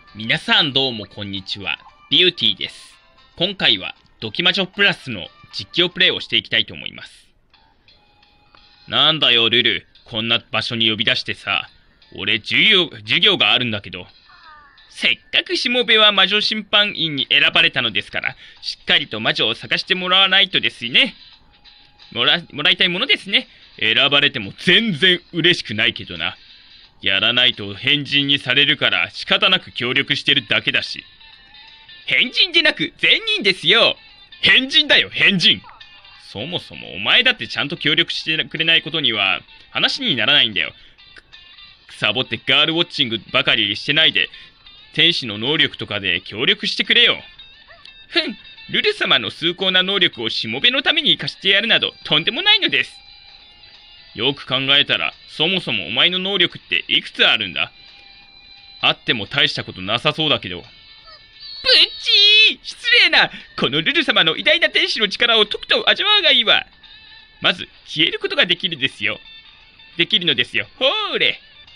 皆さんどうもこんにちは。ビューティーです。今回はドキマチョプラスの実況プレイをしていきたいと思います。なんだよルル、こんな場所に呼び出してさ。俺授業があるんだけど。せっかくしもべは魔女審判員に選ばれたのですから、しっかりと魔女を探してもらわないとですね。もらいたいものですね。選ばれても全然嬉しくないけどな。やらないと変人にされるから仕方なく協力してるだけだし。変人でなく善人ですよ。変人だよ、変人。そもそもお前だってちゃんと協力してくれないことには話にならないんだよ。サボってガールウォッチングばかりしてないで、天使の能力とかで協力してくれよ。ルル様の崇高な能力をしもべのために貸してやるなどとんでもないのです。よく考えたら、そもそもお前の能力っていくつあるんだ？あっても大したことなさそうだけど。ブッチー！失礼な！このルル様の偉大な天使の力をとくと味わうがいいわ。まず、消えることができるのですよ。ほーれ！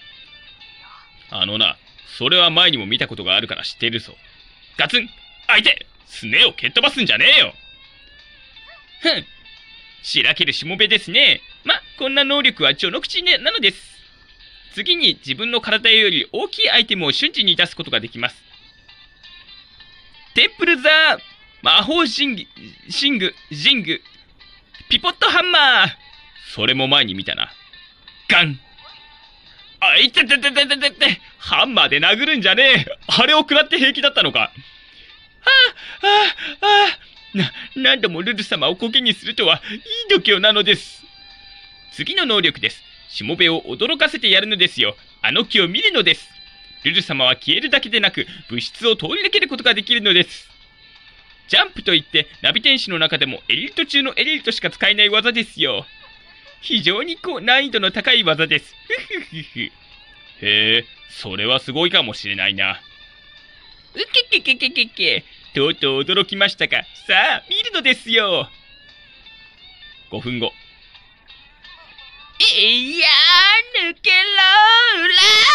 それは前にも見たことがあるから知っているぞ。ガツン！相手！すねを蹴っ飛ばすんじゃねえよ！しらけるしもべですね。こんな能力は序の口なのです。次に自分の体より大きいアイテムを瞬時に出すことができます。テンプルザー魔法シング、ピポットハンマー。それも前に見たな。ガン。いててててててて、ハンマーで殴るんじゃねえ。あれを食らって平気だったのか。何度もルル様をコケにするとはいい度胸なのです。次の能力です。しもべを驚かせてやるのですよ。あの木を見るのです。ルル様は消えるだけでなく、物質を通り抜けることができるのです。ジャンプといって、ナビ天使の中でもエリート中のエリートしか使えない技ですよ。非常に難易度の高い技です。へえ、それはすごいかもしれないな。とうとう驚きましたか。さあ、見るのですよ。5分後。いやー、抜けろー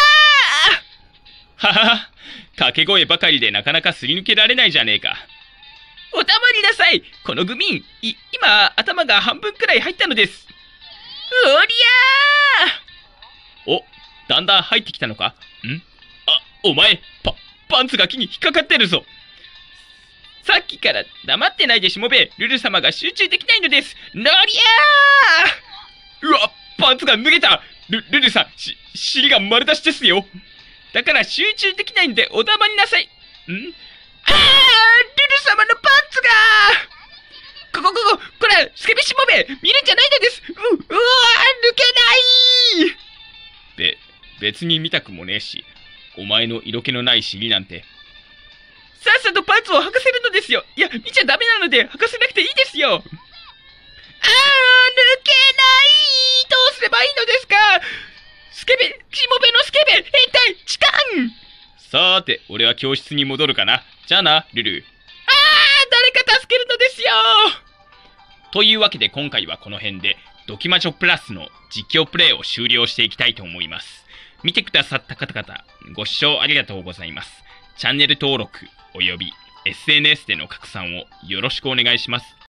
らー。ははは、掛け声ばかりでなかなかすり抜けられないじゃねえか。おたまりなさい。このグミン、今、頭が半分くらい入ったのです。おりゃー。お、だんだん入ってきたのか？お前、パンツが木に引っかかってるぞ。さっきから黙ってないでしもべ。ルル様が集中できないのです。のりゃー。うわ、パンツが脱げた。ルルさん、尻が丸出しですよ。だから集中できないんでお黙りなさい。ルル様のパンツがこれ、スケベしもべ、見るんじゃないのです。抜けない。別に見たくもねえし、お前の色気のない尻なんて。さっさとパンツを履かせるのですよ。いや、見ちゃダメなので履かせなくていいですよ。抜けない。どうすればいいのですか。しもべのスケベ、変態、痴漢。さーて、俺は教室に戻るかな。じゃあな、ルル。誰か助けるのですよ。というわけで今回はこの辺で、ドキマチョプラスの実況プレイを終了していきたいと思います。見てくださった方々、ご視聴ありがとうございます。チャンネル登録および SNS での拡散をよろしくお願いします。